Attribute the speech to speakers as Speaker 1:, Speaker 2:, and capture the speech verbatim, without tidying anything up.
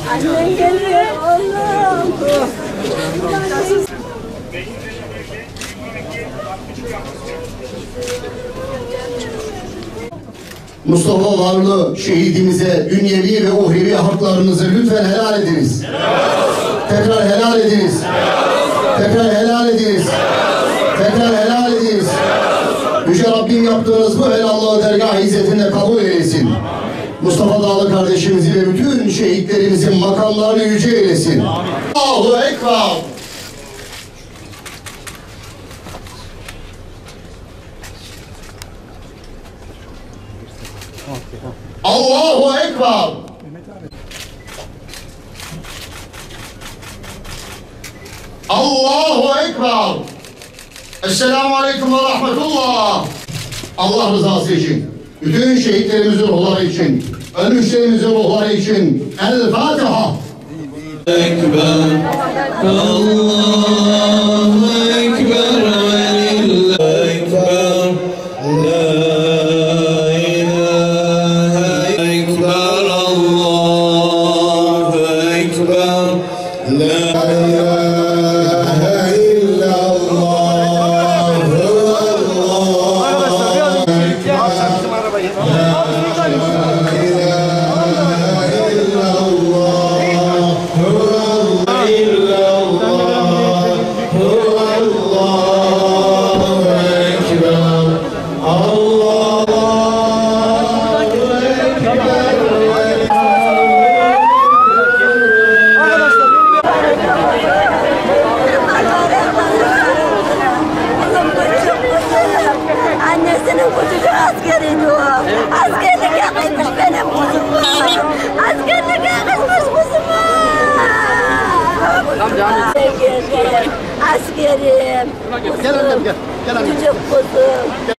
Speaker 1: Annen geliyor oğlum.
Speaker 2: Mustafa Varlı şehidimize dünyevi ve uhrevi haklarınızı lütfen helal ediniz. Tekrar helal ediniz. Tekrar helal ediniz. Tekrar helal ediniz. Yüce Rabbim yaptığınız bu helallığı dergâh izzetinde kabul eylesin. Mustafa Dağlı kardeşimizi ve bütün şehitlerimizin makamlarını yüce eylesin. Allahu Ekber. Allahu Ekber. Allahu Ekber. Esselamu Aleyküm ve Rahmetullah. Allah rızası için, bütün şehitlerimizin ruhları için, ölmüşlerimizin ruhları için El Fatiha.
Speaker 3: Ekber, Allahu Ekber, Lillahi Ekber, La ilahe ekber, Allahu Ekber, La ilahe illallah,
Speaker 1: Annesinin kutucu askeriydi o. Askerlik yakışmış benim kuzuma. Askerlik yakışmış kuzuma. Askerim. Askerim.
Speaker 2: Gel annem gel. Gel annem.
Speaker 1: Küçük kuzum.